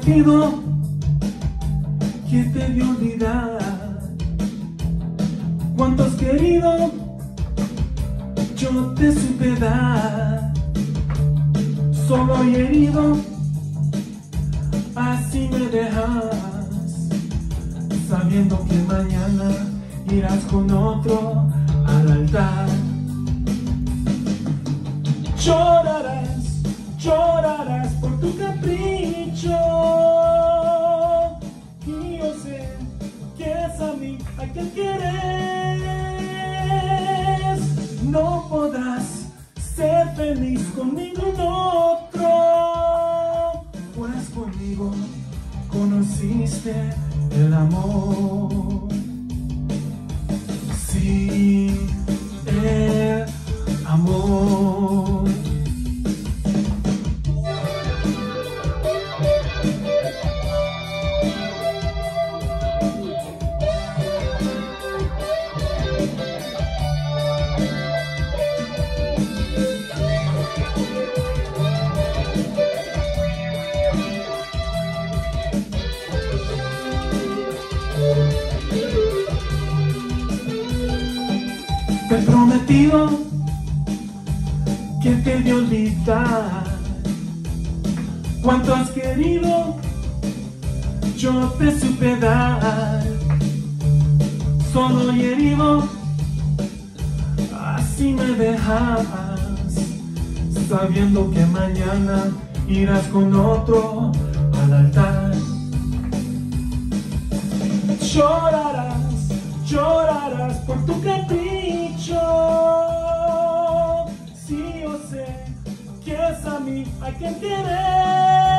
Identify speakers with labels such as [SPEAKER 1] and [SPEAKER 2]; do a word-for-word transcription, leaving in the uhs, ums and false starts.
[SPEAKER 1] prometido que te de olvidar. Cuánto has querido, yo te supe dar. Solo y herido, así me dejas, sabiendo que mañana irás con otro al altar. Llorarás, llorarás por tu capricho, y yo sé que es a mí a quien quieres. No podrás ser feliz con ningún otro, pues conmigo conociste el amor. Sí, el amor. Te he prometido que te de olvidar. Cuánto has querido, yo te supe dar. Solo y herido, así me dejas, sabiendo que mañana irás con otro al altar. Llorarás, llorarás por tu capricho. Sí, yo sé que es a mí a quien quieres.